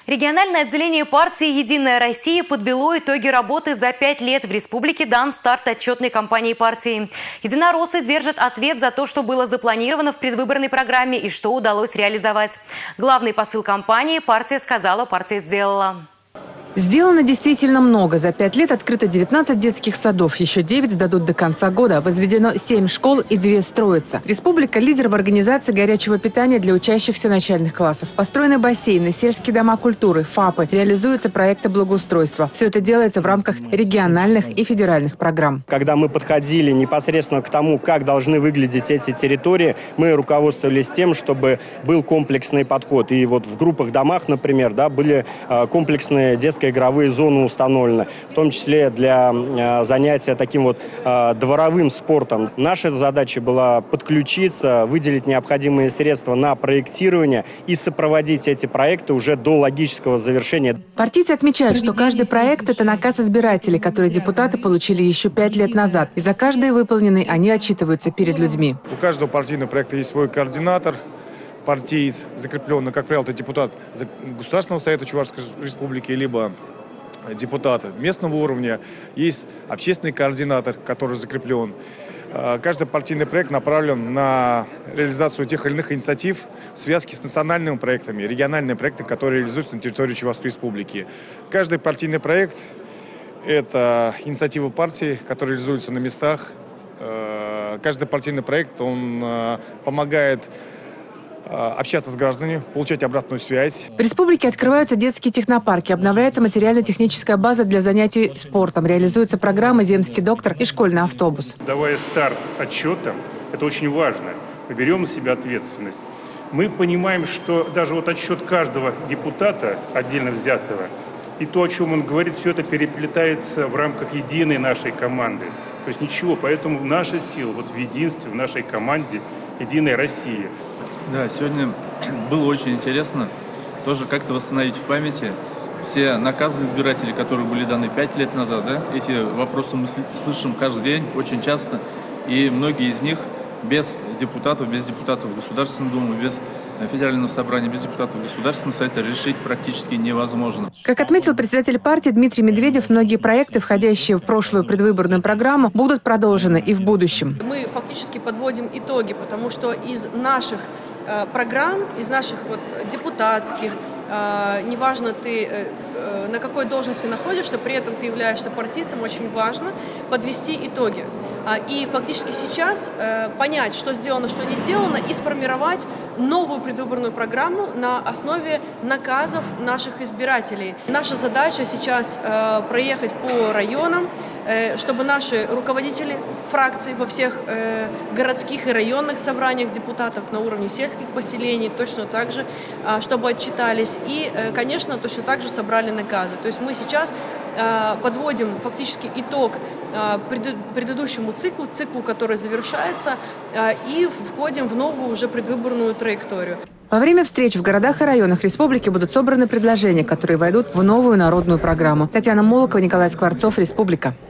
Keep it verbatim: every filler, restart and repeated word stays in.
Региональное отделение партии «Единая Россия» подвело итоги работы за пять лет. В республике дан старт отчетной кампании партии. Единороссы держат ответ за то, что было запланировано в предвыборной программе и что удалось реализовать. Главный посыл кампании партия сказала, партия сделала. Сделано действительно много. За пять лет открыто девятнадцать детских садов. Еще девять сдадут до конца года. Возведено семь школ и две строятся. Республика – лидер в организации горячего питания для учащихся начальных классов. Построены бассейны, сельские дома культуры, ФАПы. Реализуются проекты благоустройства. Все это делается в рамках региональных и федеральных программ. Когда мы подходили непосредственно к тому, как должны выглядеть эти территории, мы руководствовались тем, чтобы был комплексный подход. И вот в группах домах, например, да, были комплексные детские игровые зоны установлены, в том числе для э, занятия таким вот э, дворовым спортом. Наша задача была подключиться, выделить необходимые средства на проектирование и сопроводить эти проекты уже до логического завершения. Партийцы отмечают, что каждый проект – это наказ избирателей, который депутаты получили еще пять лет назад. И за каждый выполненный они отчитываются перед людьми. У каждого партийного проекта есть свой координатор, партиец, закрепленный, как правило, это депутат Государственного совета Чувашской республики, либо депутата местного уровня. Есть общественный координатор, который закреплен. Каждый партийный проект направлен на реализацию тех или иных инициатив в связке с национальными проектами, региональными проектами, которые реализуются на территории Чувашской республики. Каждый партийный проект – это инициатива партии, которая реализуется на местах. Каждый партийный проект, он помогает общаться с гражданами, получать обратную связь. В республике открываются детские технопарки, обновляется материально-техническая база для занятий спортом, реализуются программы «Земский доктор» и «Школьный автобус». Давая старт отчетам, это очень важно. Мы берем на себя ответственность. Мы понимаем, что даже вот отчет каждого депутата, отдельно взятого, и то, о чем он говорит, все это переплетается в рамках единой нашей команды. То есть ничего, поэтому наша сила вот в единстве, в нашей команде «Единая Россия». Да, сегодня было очень интересно тоже как-то восстановить в памяти все наказы избирателей, которые были даны пять лет назад. Да? Эти вопросы мы слышим каждый день, очень часто, и многие из них без депутатов, без депутатов Государственной Думы, без Федерального собрания, без депутатов Государственного совета решить практически невозможно. Как отметил председатель партии Дмитрий Медведев, многие проекты, входящие в прошлую предвыборную программу, будут продолжены и в будущем. Мы фактически подводим итоги, потому что из наших э, программ, из наших вот депутатских, э, неважно ты э, э, на какой должности находишься, при этом ты являешься партийцем, очень важно подвести итоги. И фактически сейчас э, понять, что сделано, что не сделано, и сформировать новую предвыборную программу на основе наказов наших избирателей. Наша задача сейчас э, проехать по районам, э, чтобы наши руководители фракций во всех э, городских и районных собраниях депутатов на уровне сельских поселений точно так же, э, чтобы отчитались и, э, конечно, точно так же собрали наказы. То есть мы сейчас э, подводим фактически итог предыдущему циклу, циклу, который завершается, и входим в новую уже предвыборную траекторию. Во время встреч в городах и районах республики будут собраны предложения, которые войдут в новую народную программу. Татьяна Молокова, Николай Скворцов, Республика.